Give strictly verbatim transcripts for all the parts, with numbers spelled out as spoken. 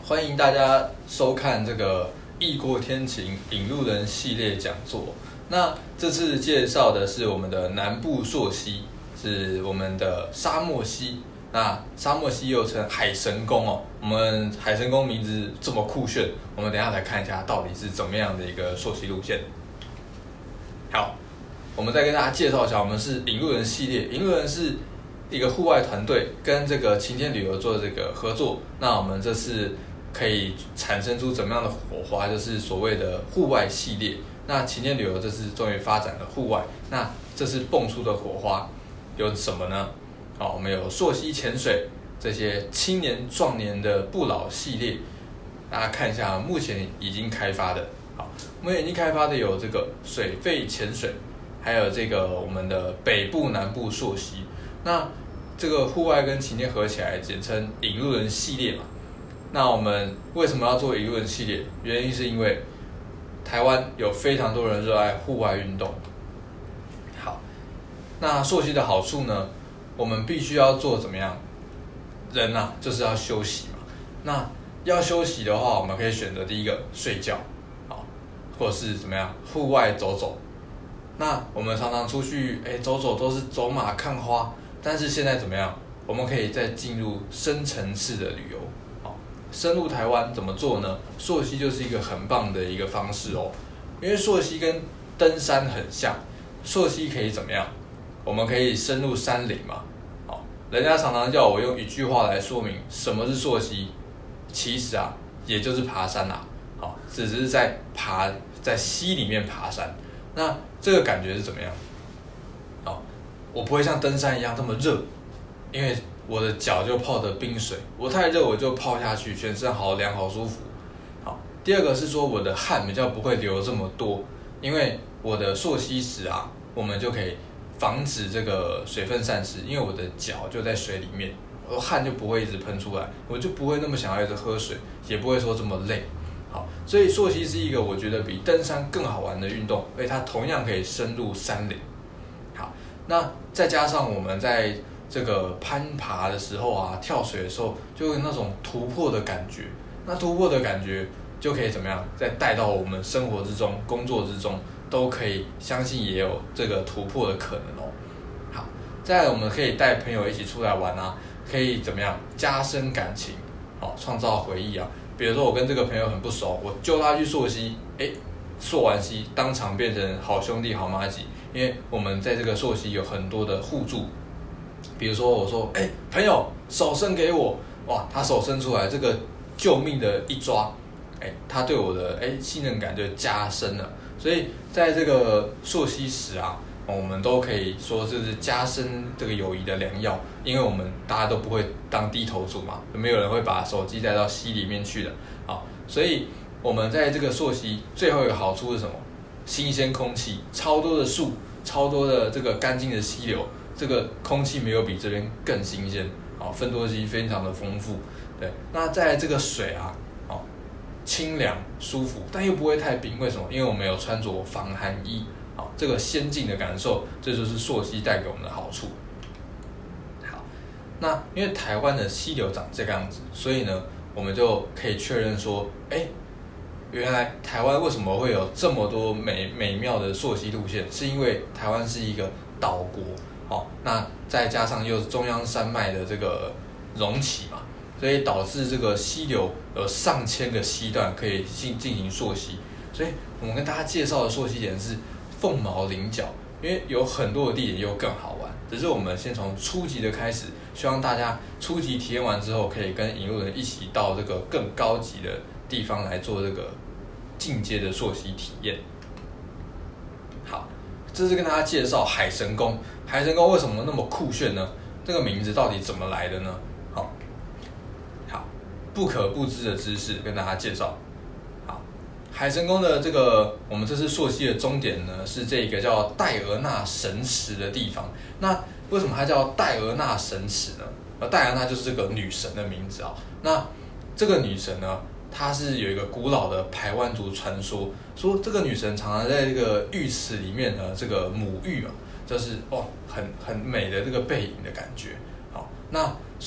欢迎大家收看这个异国天晴引路人系列讲座。那这次介绍的是我们的南部溯溪，是我们的沙漠溪。那沙漠溪又称海神宫哦。我们海神宫名字这么酷炫，我们等一下来看一下到底是怎么样的一个溯溪路线。好，我们再跟大家介绍一下，我们是引路人系列。引路人是一个户外团队，跟这个晴天旅游做这个合作。那我们这次可以产生出怎么样的火花，就是所谓的户外系列。那晴天旅游这次终于发展了户外，那这次蹦出的火花有什么呢？好，我们有溯溪潜水这些青年壮年的不老系列，大家看一下目前已经开发的。好，目前已经开发的有这个水肺潜水，还有这个我们的北部南部溯溪。那这个户外跟晴天合起来，简称引路人系列嘛。那我们为什么要做引路人系列？原因是因为台湾有非常多人热爱户外运动。好，那溯溪的好处呢？我们必须要做怎么样？人啊，就是要休息嘛。那要休息的话，我们可以选择第一个睡觉，好，或者是怎么样，户外走走。那我们常常出去，哎，走走都是走马看花，但是现在怎么样？我们可以再进入深层次的旅游。深入台湾怎么做呢？溯溪就是一个很棒的一个方式哦，因为溯溪跟登山很像，溯溪可以怎么样？我们可以深入山林嘛。好，人家常常叫我用一句话来说明什么是溯溪，其实啊，也就是爬山啦。好，只是在爬在溪里面爬山，那这个感觉是怎么样？好，我不会像登山一样这么热，因为我的脚就泡着冰水，我太热我就泡下去，全身好凉好舒服。好，第二个是说我的汗比较不会流这么多，因为我的溯溪时啊，我们就可以防止这个水分散失，因为我的脚就在水里面，我汗就不会一直喷出来，我就不会那么想要一直喝水，也不会说这么累。好，所以溯溪是一个我觉得比登山更好玩的运动，而且它同样可以深入山林。好，那再加上我们在这个攀爬的时候啊，跳水的时候，就有那种突破的感觉。那突破的感觉就可以怎么样？再带到我们生活之中、工作之中，都可以相信也有这个突破的可能哦。好，再来我们可以带朋友一起出来玩啊，可以怎么样加深感情，好，创造回忆啊。比如说我跟这个朋友很不熟，我揪他去溯溪，哎，溯完溪当场变成好兄弟、好麻吉，因为我们在这个溯溪有很多的互助。比如说我说，哎，朋友手伸给我，哇，他手伸出来，这个救命的一抓，哎，他对我的哎信任感就加深了。所以在这个溯溪时啊，我们都可以说这是加深这个友谊的良药，因为我们大家都不会当低头族嘛，没有人会把手机带到溪里面去的，好，所以我们在这个溯溪最后一个好处是什么？新鲜空气，超多的树，超多的这个干净的溪流。这个空气没有比这边更新鲜，好，芬多精非常的丰富，对。那再来这个水啊，好，清凉舒服，但又不会太冰，为什么？因为我们有穿着防寒衣，好，这个先进的感受，这就是溯溪带给我们的好处。好，那因为台湾的溪流长这个样子，所以呢，我们就可以确认说，哎，原来台湾为什么会有这么多美美妙的溯溪路线，是因为台湾是一个岛国。好，那再加上又是中央山脉的这个隆起嘛，所以导致这个溪流有上千个溪段可以进进行溯溪。所以我们跟大家介绍的溯溪点是凤毛麟角，因为有很多的地点又更好玩。只是我们先从初级的开始，希望大家初级体验完之后，可以跟引路人一起到这个更高级的地方来做这个进阶的溯溪体验。好，这是跟大家介绍海神宫。海神宫为什么那么酷炫呢？这个名字到底怎么来的呢？好，好，不可不知的知识跟大家介绍。好，海神宫的这个我们这次溯溪的终点呢，是这个叫戴俄纳神池的地方。那为什么它叫戴俄纳神池呢？呃，戴俄纳就是这个女神的名字啊。那这个女神呢，她是有一个古老的排湾族传说，说这个女神常常在这个浴池里面呢，这个沐浴嘛。就是哦，很很美的这个背影的感觉，好，那所以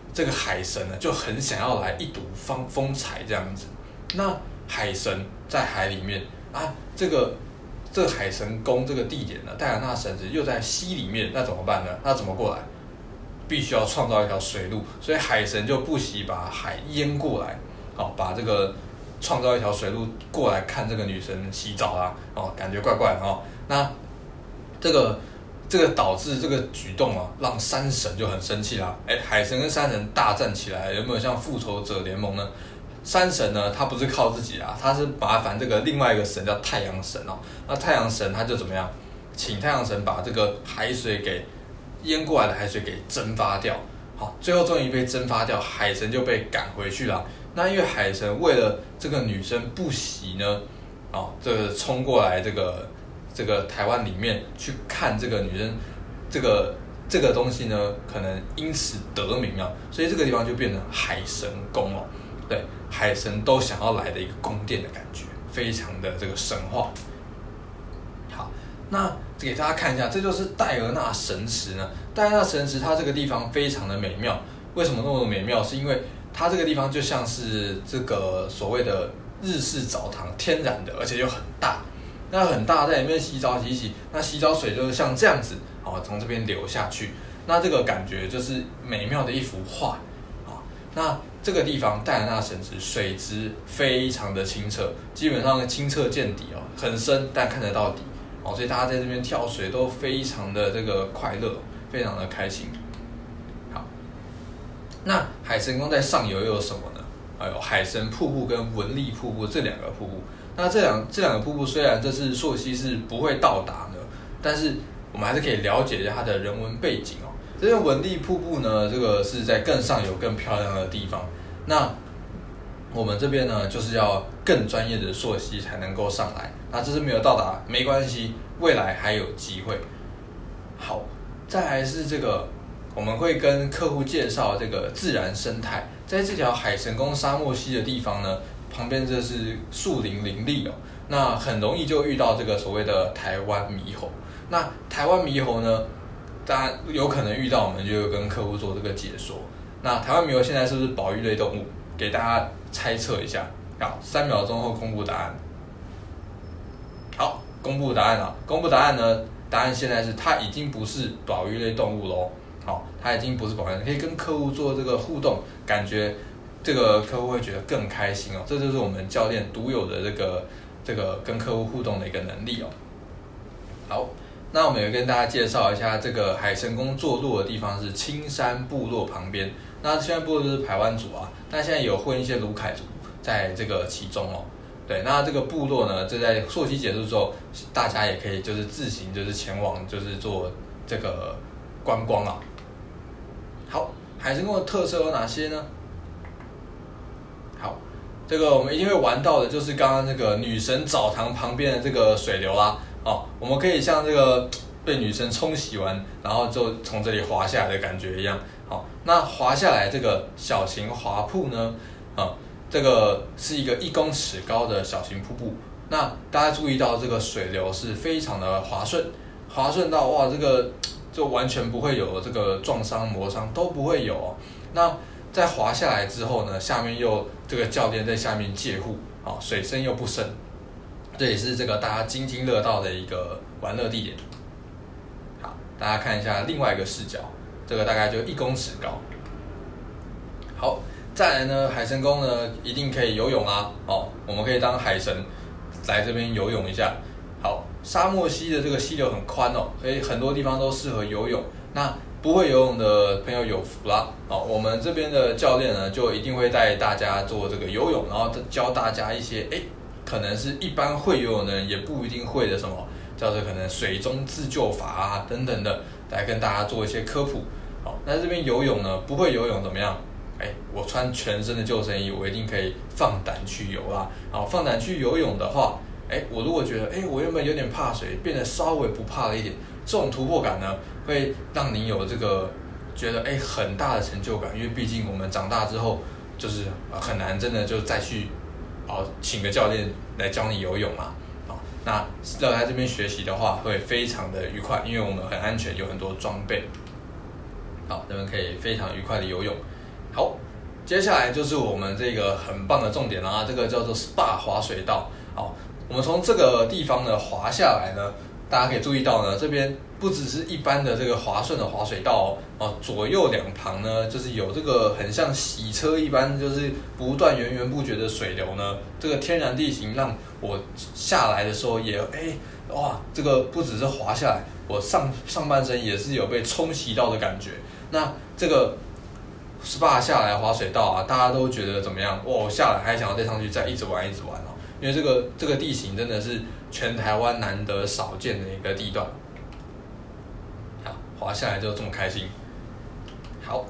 这个海神呢就很想要来一睹风风采这样子。那海神在海里面啊，这个这个海神宫这个地点呢，戴安娜神子又在溪里面，那怎么办呢？那怎么过来？必须要创造一条水路，所以海神就不惜把海淹过来，好，把这个创造一条水路过来看这个女神洗澡啦，哦，感觉怪怪的哦。那这个这个导致这个举动啊，让山神就很生气啦。哎，海神跟山神大战起来，有没有像复仇者联盟呢？山神呢，他不是靠自己啊，他是麻烦这个另外一个神叫太阳神哦。那太阳神他就怎么样，请太阳神把这个海水给淹过来的海水给蒸发掉。好，最后终于被蒸发掉，海神就被赶回去了。那因为海神为了这个女生不喜呢，哦，这个冲过来这个这个台湾里面去看这个女生，这个这个东西呢，可能因此得名啊，所以这个地方就变成海神宫哦。对，海神都想要来的一个宫殿的感觉，非常的这个神话。好，那给大家看一下，这就是戴尔纳神池呢。戴尔纳神池它这个地方非常的美妙，为什么那么美妙？是因为它这个地方就像是这个所谓的日式澡堂，天然的，而且又很大。那很大，在里面洗澡洗洗，那洗澡水就是像这样子，好，从这边流下去。那这个感觉就是美妙的一幅画。好，那这个地方戴安娜神池水质非常的清澈，基本上清澈见底哦，很深但看得到底哦，所以大家在这边跳水都非常的这个快乐，非常的开心。好，那海神宫在上游又有什么呢？还有海神瀑布跟文丽瀑布这两个瀑布。那这两这两个瀑布虽然这次溯溪是不会到达的，但是我们还是可以了解一下它的人文背景哦。这边文丽瀑布呢，这个是在更上游、更漂亮的地方。那我们这边呢，就是要更专业的溯溪才能够上来。那这次没有到达没关系，未来还有机会。好，再来是这个，我们会跟客户介绍这个自然生态。在这条海神宫沙漠溪的地方呢，旁边这是树林林立哦，那很容易就遇到这个所谓的台湾猕猴。那台湾猕猴呢，大家有可能遇到，我们就跟客户做这个解说。那台湾猕猴现在是不是保育类动物？给大家猜测一下。好，三秒钟后公布答案。好，公布答案了。公布答案呢？答案现在是它已经不是保育类动物喽。好，它已经不是保育类，可以跟客户做这个互动，感觉这个客户会觉得更开心哦。这就是我们教练独有的这个这个跟客户互动的一个能力哦。好。那我们也跟大家介绍一下，这个海神宫坐落的地方是青山部落旁边。那青山部落就是排湾族啊，但现在有混一些卢凯族在这个其中哦。对，那这个部落呢，这在溯溪结束之后，大家也可以就是自行就是前往就是做这个观光啊。好，海神宫的特色有哪些呢？好，这个我们一定会玩到的，就是刚刚那个女神澡堂旁边的这个水流啦。哦，我们可以像这个被女神冲洗完，然后就从这里滑下来的感觉一样。好，那滑下来这个小型滑瀑呢，啊，这个是一个一公尺高的小型瀑布。那大家注意到这个水流是非常的滑顺，滑顺到哇，这个就完全不会有这个撞伤、磨伤都不会有哦。那在滑下来之后呢，下面又这个教练在下面介护，啊，水深又不深。这也是这个大家津津乐道的一个玩乐地点。好，大家看一下另外一个视角，这个大概就一公尺高。好，再来呢，海神宫呢一定可以游泳啊，哦，我们可以当海神来这边游泳一下。好，沙漠溪的这个溪流很宽哦，所以很多地方都适合游泳。那不会游泳的朋友有福啦，哦，我们这边的教练呢就一定会带大家做这个游泳，然后教大家一些哎。可能是一般会游泳的人也不一定会的什么，叫做可能水中自救法啊等等的，来跟大家做一些科普。好，那这边游泳呢，不会游泳怎么样？哎，我穿全身的救生衣，我一定可以放胆去游啊。好，放胆去游泳的话，哎，我如果觉得哎，我原本有点怕水，变得稍微不怕了一点，这种突破感呢，会让你有这个觉得哎很大的成就感，因为毕竟我们长大之后就是很难真的就再去。好，请个教练来教你游泳嘛。好，那要来这边学习的话，会非常的愉快，因为我们很安全，有很多装备。好，这边可以非常愉快的游泳。 好，接下来就是我们这个很棒的重点啦，这个叫做 S P A 滑水道。好，我们从这个地方呢滑下来呢，大家可以注意到呢，这边不只是一般的这个滑顺的滑水道哦，哦左右两旁呢就是有这个很像洗车一般，就是不断源源不绝的水流呢。这个天然地形让我下来的时候也哎哇，这个不只是滑下来，我上上半身也是有被冲洗到的感觉。那这个 S P A 下来滑水道啊，大家都觉得怎么样？哇，我下来还想要再上去再一直玩一直玩哦，因为这个这个地形真的是全台湾难得少见的一个地段。好，滑下来就这么开心。好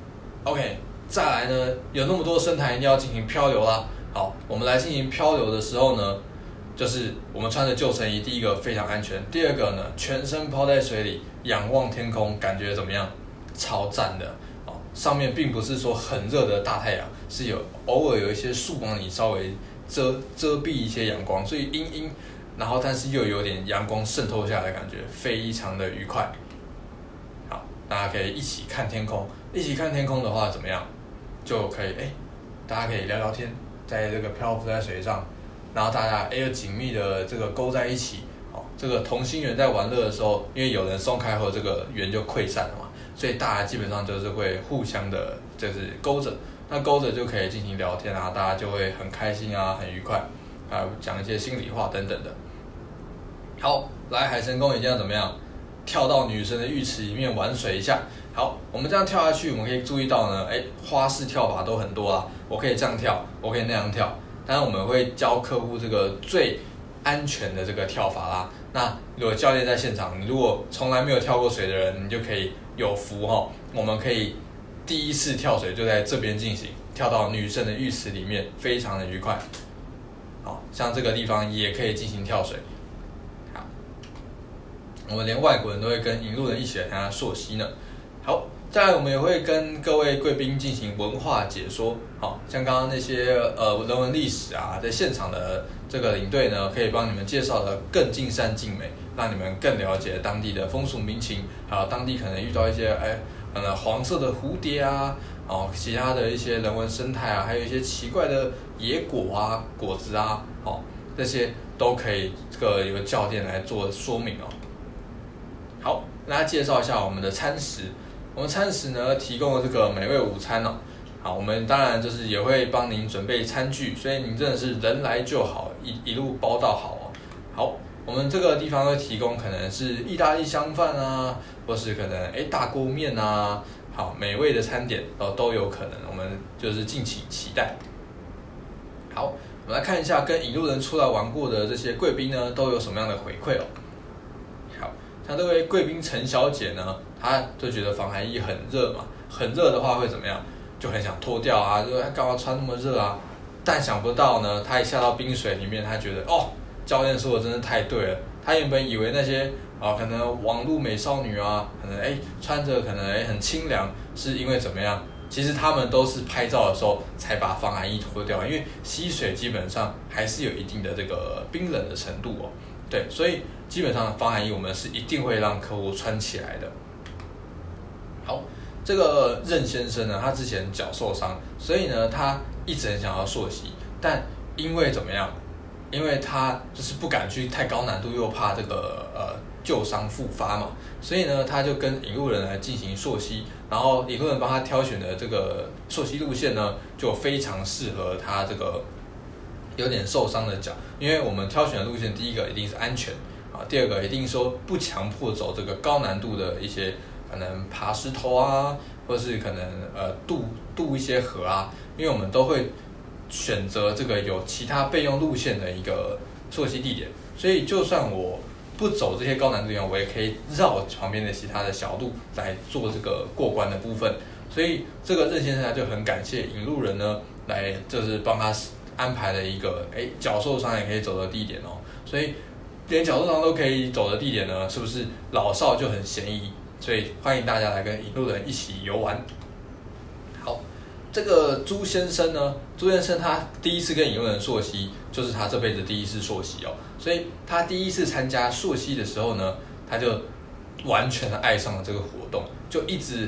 ，OK， 再来呢，有那么多生态一定要进行漂流啦。好，我们来进行漂流的时候呢，就是我们穿着救生衣，第一个非常安全，第二个呢，全身泡在水里，仰望天空，感觉怎么样？超赞的。上面并不是说很热的大太阳，是有偶尔有一些树帮你稍微遮遮蔽一些阳光，所以阴阴，然后但是又有点阳光渗透下来的感觉，非常的愉快。好，大家可以一起看天空，一起看天空的话怎么样？就可以哎，大家可以聊聊天，在这个漂浮在水上，然后大家哎又紧密的这个勾在一起。好，这个同心圆在玩乐的时候，因为有人松开后，这个圆就溃散了嘛。所以大家基本上就是会互相的，就是勾着，那勾着就可以进行聊天啊，大家就会很开心啊，很愉快，还有讲一些心里话等等的。好，来海神宫一定要怎么样？跳到女生的浴池里面玩水一下。好，我们这样跳下去，我们可以注意到呢，哎，花式跳法都很多啦，我可以这样跳，我可以那样跳，当然我们会教客户这个最安全的这个跳法啦。那如果教练在现场，你如果从来没有跳过水的人，你就可以有福哈，我们可以第一次跳水就在这边进行，跳到女生的浴池里面，非常的愉快。好，像这个地方也可以进行跳水。好，我们连外国人都会跟引路人一起来参加溯溪呢。好，再来我们也会跟各位贵宾进行文化解说。好，像刚刚那些呃人文历史啊，在现场的这个领队呢，可以帮你们介绍的更尽善尽美，让你们更了解当地的风俗民情，还有当地可能遇到一些哎，可能黄色的蝴蝶啊，哦，其他的一些人文生态啊，还有一些奇怪的野果啊、果子啊，哦，这些都可以这个由教练来做说明哦。好，跟大家介绍一下我们的餐食。我们餐食呢提供了这个美味午餐哦。好，我们当然就是也会帮您准备餐具，所以您真的是人来就好，一一路包到好哦。好，我们这个地方会提供可能是意大利香饭啊，或是可能哎大锅面啊，好美味的餐点哦都有可能，我们就是敬请期待。好，我们来看一下跟引路人出来玩过的这些贵宾呢都有什么样的回馈哦。好，像这位贵宾陈小姐呢，她就觉得防寒衣很热嘛，很热的话会怎么样？就很想脱掉啊，就说干嘛穿那么热啊？但想不到呢，她一下到冰水里面，她觉得哦，教练说的真是太对了。她原本以为那些啊，可能网络美少女啊，可能哎穿着可能哎很清凉，是因为怎么样？其实他们都是拍照的时候才把防寒衣脱掉，因为溪水基本上还是有一定的这个冰冷的程度哦。对，所以基本上防寒衣我们是一定会让客户穿起来的。好，这个任先生呢，他之前脚受伤，所以呢，他一直很想要溯溪，但因为怎么样？因为他就是不敢去太高难度，又怕这个呃旧伤复发嘛，所以呢，他就跟引路人来进行溯溪，然后引路人帮他挑选的这个溯溪路线呢，就非常适合他这个有点受伤的脚，因为我们挑选的路线，第一个一定是安全啊，第二个一定说不强迫走这个高难度的一些可能爬石头啊，或是可能呃渡渡一些河啊，因为我们都会选择这个有其他备用路线的一个溯溪地点，所以就算我不走这些高难度地方，我也可以绕旁边的其他的小路来做这个过关的部分。所以这个任先生就很感谢引路人呢，来就是帮他安排了一个哎脚受伤也可以走的地点哦。所以连脚受伤都可以走的地点呢，是不是老少就很嫌疑？所以欢迎大家来跟引路人一起游玩。好。这个朱先生呢，朱先生他第一次跟引路人溯溪，就是他这辈子第一次溯溪哦，所以他第一次参加溯溪的时候呢，他就完全的爱上了这个活动，就一直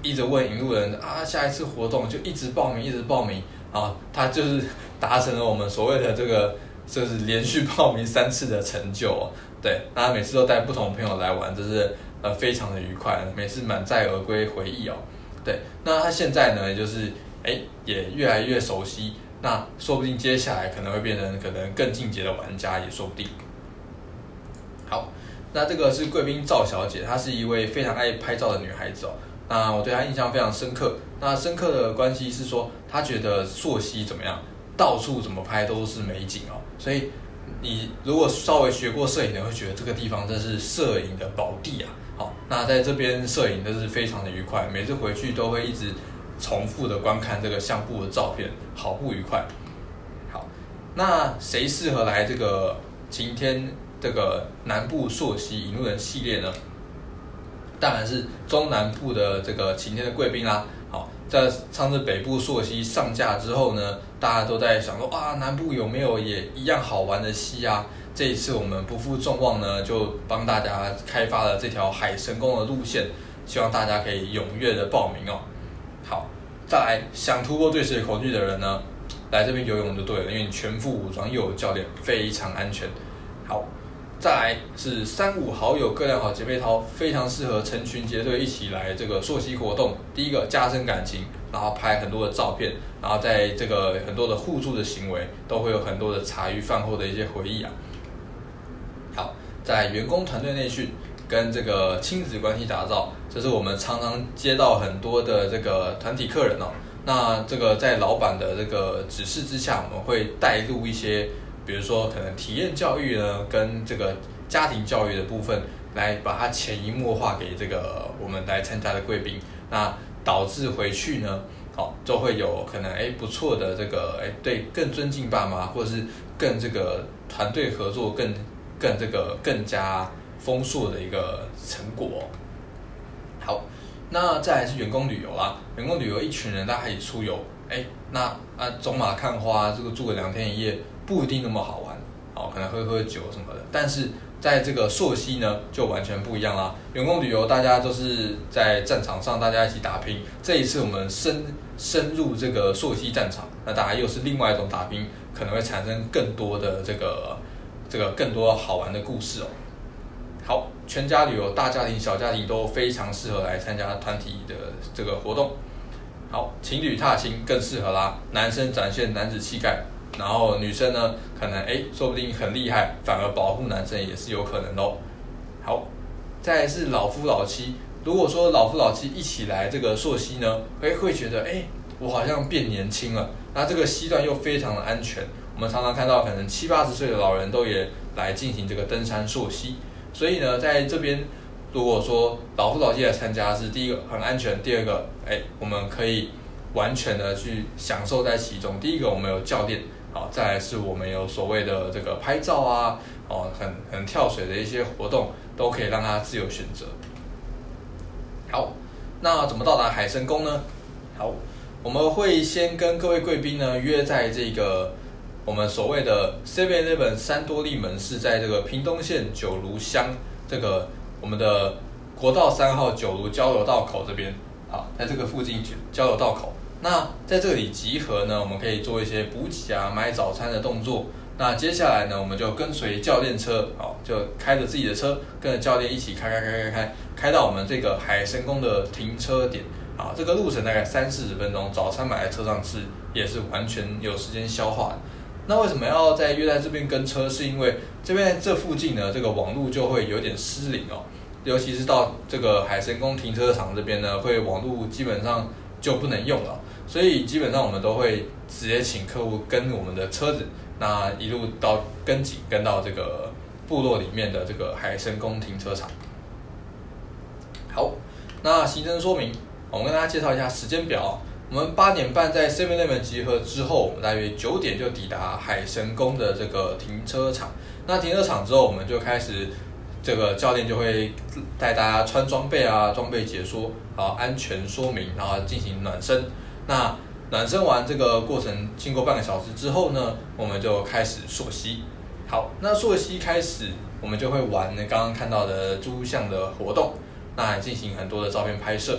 一直问引路人啊，下一次活动就一直报名，一直报名啊，他就是达成了我们所谓的这个就是连续报名三次的成就哦。对，那他每次都带不同的朋友来玩，这是呃非常的愉快，每次满载而归回忆哦。对，那他现在呢，就是哎也越来越熟悉，那说不定接下来可能会变成可能更进阶的玩家也说不定。好，那这个是贵宾赵小姐，她是一位非常爱拍照的女孩子哦。那我对她印象非常深刻。那深刻的关系是说，她觉得溯溪怎么样，到处怎么拍都是美景哦。所以你如果稍微学过摄影的，会觉得这个地方真是摄影的宝地啊。好，那在这边摄影真是非常的愉快，每次回去都会一直重复的观看这个相簿的照片，好不愉快。好，那谁适合来这个晴天这个南部溯溪引路人系列呢？当然是中南部的这个晴天的贵宾啦。好，在上次北部溯溪上架之后呢，大家都在想说，哇，南部有没有也一样好玩的溪啊？这一次我们不负众望呢，就帮大家开发了这条海神宫的路线，希望大家可以踊跃的报名哦。好，再来想突破对水恐惧的人呢，来这边游泳就对了，因为你全副武装又有教练，非常安全。好，再来是三五好友各量好姐妹淘，非常适合成群结队一起来这个溯溪活动。第一个加深感情，然后拍很多的照片，然后在这个很多的互助的行为，都会有很多的茶余饭后的一些回忆啊。好，在员工团队内训跟这个亲子关系打造，这是我们常常接到很多的这个团体客人哦。那这个在老板的这个指示之下，我们会带入一些，比如说可能体验教育呢，跟这个家庭教育的部分，来把它潜移默化给这个我们来参加的贵宾。那导致回去呢，好，就会有可能哎不错的这个哎对更尊敬爸妈，或者是更这个团队合作更。更这个更加丰硕的一个成果哦。好，那再来是员工旅游啦。员工旅游一群人大家一起出游，哎，那啊走马看花，这个住个两天一夜不一定那么好玩，哦，可能喝喝酒什么的。但是在这个溯溪呢，就完全不一样啦。员工旅游大家都是在战场上大家一起打拼，这一次我们深深入这个溯溪战场，那大家又是另外一种打拼，可能会产生更多的这个。这个更多好玩的故事哦。好，全家旅游，大家庭、小家庭都非常适合来参加团体的这个活动。好，情侣踏青更适合啦，男生展现男子气概，然后女生呢，可能哎，说不定很厉害，反而保护男生也是有可能哦。好，再来是老夫老妻，如果说老夫老妻一起来这个溯溪呢，哎，会觉得哎，我好像变年轻了，那这个溪段又非常的安全。我们常常看到，可能七八十岁的老人都也来进行这个登山溯溪，所以呢，在这边如果说老夫老妻来参加，是第一个很安全，第二个，哎，我们可以完全的去享受在其中。第一个，我们有教练，好，再来是我们有所谓的这个拍照啊，哦，很很跳水的一些活动，都可以让他自由选择。好，那怎么到达海神宫呢？好，我们会先跟各位贵宾呢约在这个。我们所谓的 seven eleven 三多利门市，在这个屏东县九如乡这个我们的国道三号九如交流道口这边，好，在这个附近交流道口。那在这里集合呢，我们可以做一些补给啊、买早餐的动作。那接下来呢，我们就跟随教练车，好，就开着自己的车，跟着教练一起开开开开开，开到我们这个海神宫的停车点。啊，这个路程大概三四十分钟，早餐买在车上吃，也是完全有时间消化的。那为什么要在约在这边跟车？是因为这边这附近呢，这个网路就会有点失灵哦，尤其是到这个海神宫停车场这边呢，会网路基本上就不能用了，所以基本上我们都会直接请客户跟我们的车子，那一路到跟紧跟到这个部落里面的这个海神宫停车场。好，那行程说明，我们跟大家介绍一下时间表。我们八点半在 seven eleven 集合之后，我们大约九点就抵达海神宫的这个停车场。那停车场之后，我们就开始，这个教练就会带大家穿装备啊，装备解说，然后安全说明，然后进行暖身。那暖身完这个过程，经过半个小时之后呢，我们就开始溯溪。好，那溯溪开始，我们就会玩刚刚看到的猪像的活动，那进行很多的照片拍摄。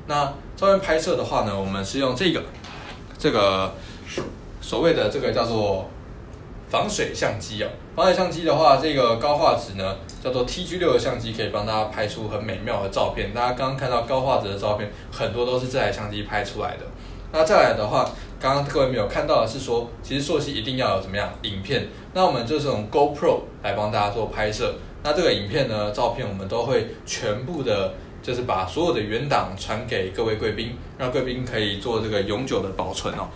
那照片拍摄的话呢，我们是用这个这个所谓的这个叫做防水相机啊。防水相机的话，这个高画质呢叫做 T G 六 的相机，可以帮大家拍出很美妙的照片。大家刚刚看到高画质的照片，很多都是这台相机拍出来的。那再来的话，刚刚各位没有看到的是说，其实溯溪一定要有怎么样影片。那我们就是用 GoPro 来帮大家做拍摄。那这个影片呢，照片我们都会全部的，就是把所有的原档传给各位贵宾，让贵宾可以做这个永久的保存哦。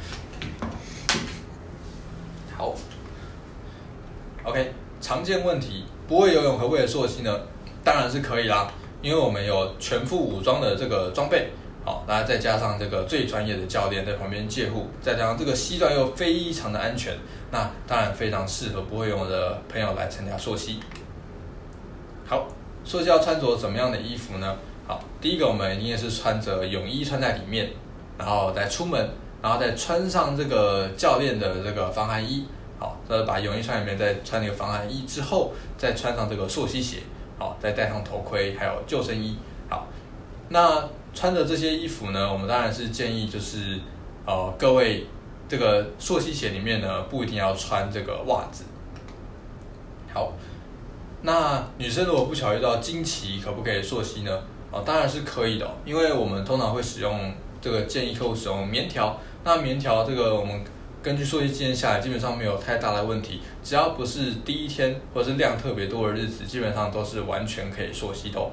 好 ，OK， 常见问题，不会游泳可不可以溯溪呢？当然是可以啦，因为我们有全副武装的这个装备。好，大家再加上这个最专业的教练在旁边介护，再加上这个溪段又非常的安全，那当然非常适合不会游泳的朋友来参加溯溪。好，溯溪要穿着怎么样的衣服呢？好，第一个我们一定是穿着泳衣穿在里面，然后再出门，然后再穿上这个教练的这个防寒衣。好，再把泳衣穿里面，再穿那个防寒衣之后，再穿上这个溯溪鞋。好，再戴上头盔，还有救生衣。好，那穿着这些衣服呢，我们当然是建议就是，呃，各位这个溯溪鞋里面呢，不一定要穿这个袜子。好，那女生如果不巧遇到经期，可不可以溯溪呢？哦，当然是可以的哦，因为我们通常会使用这个建议客户使用棉条。那棉条这个我们根据溯溪经验下来，基本上没有太大的问题，只要不是第一天或者是量特别多的日子，基本上都是完全可以溯溪的哦。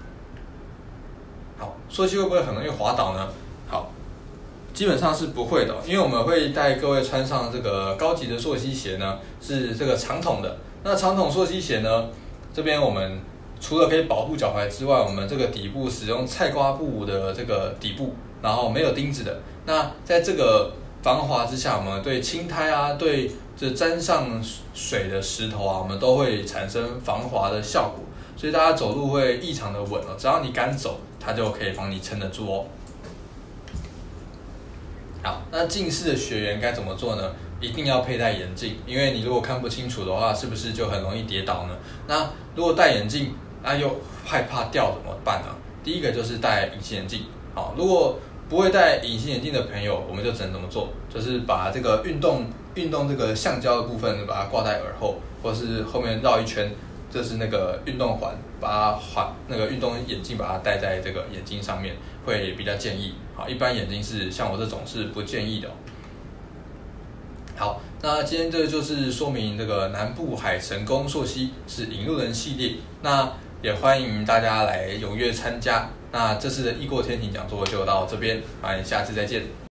好，溯溪会不会很容易滑倒呢？好，基本上是不会的，因为我们会带各位穿上这个高级的溯溪鞋呢，是这个长筒的。那长筒溯溪鞋呢，这边我们除了可以保护脚踝之外，我们这个底部使用菜瓜布的这个底部，然后没有钉子的。那在这个防滑之下，我们对青苔啊，对这沾上水的石头啊，我们都会产生防滑的效果，所以大家走路会异常的稳哦。只要你敢走，它就可以帮你撑得住哦。好，那近视的学员该怎么做呢？一定要佩戴眼镜，因为你如果看不清楚的话，是不是就很容易跌倒呢？那如果戴眼镜，啊又害怕掉怎么办呢？第一个就是戴隐形眼镜。好，如果不会戴隐形眼镜的朋友，我们就只能怎么做？就是把这个运动运动这个橡胶的部分，把它挂在耳后，或是后面绕一圈，这是那个运动环，把它环那个运动眼镜把它戴在这个眼睛上面，会比较建议。好，一般眼镜是像我这种是不建议的哦。好，那今天这就是说明这个南部海神宫溯溪是引路人系列，那也欢迎大家来踊跃参加。那这次的易过天晴讲座就到这边，欢迎下次再见。